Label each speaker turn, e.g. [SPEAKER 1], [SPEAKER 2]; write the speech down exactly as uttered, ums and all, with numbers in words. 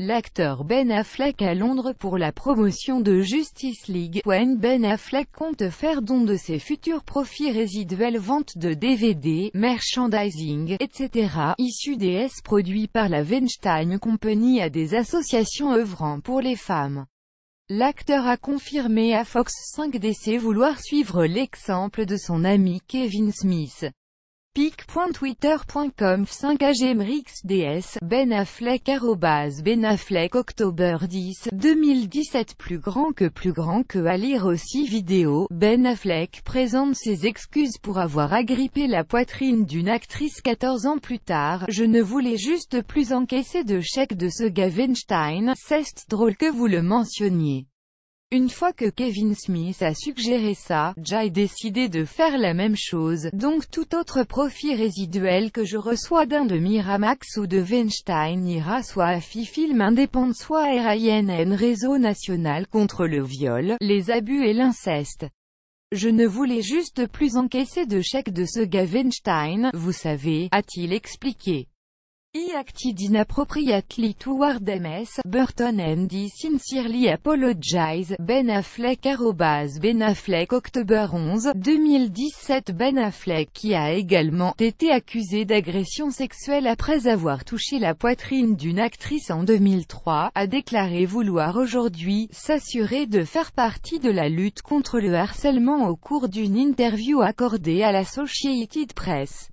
[SPEAKER 1] L'acteur Ben Affleck à Londres pour la promotion de Justice League. When Ben Affleck compte faire don de ses futurs profits résiduels, vente de D V D, merchandising, et cetera, issus des S produits par la Weinstein Company à des associations œuvrant pour les femmes. L'acteur a confirmé à Fox cinq D C vouloir suivre l'exemple de son ami Kevin Smith. pic point twitter point com cinq agmrixds Ben Affleck arobase Ben Affleck octobre dix deux mille dix-sept Plus grand que plus grand que à lire aussi vidéo. Ben Affleck présente ses excuses pour avoir agrippé la poitrine d'une actrice quatorze ans plus tard. Je ne voulais juste plus encaisser de chèque de ce gars Weinstein. C'est drôle que vous le mentionniez. Une fois que Kevin Smith a suggéré ça, j'ai décidé de faire la même chose, donc tout autre profit résiduel que je reçois d'un de Miramax ou de Weinstein ira soit à FiFilm indépendant soit à R I N N Réseau National contre le viol, les abus et l'inceste. Je ne voulais juste plus encaisser de chèques de ce gars Weinstein, vous savez, a-t-il expliqué. He acted inappropriately toward M S Burton and he sincerely apologized. Ben Affleck arobase Ben Affleck octobre onze deux mille dix-sept Ben Affleck qui a également été accusé d'agression sexuelle après avoir touché la poitrine d'une actrice en deux mille trois, a déclaré vouloir aujourd'hui s'assurer de faire partie de la lutte contre le harcèlement au cours d'une interview accordée à l'Associated Press.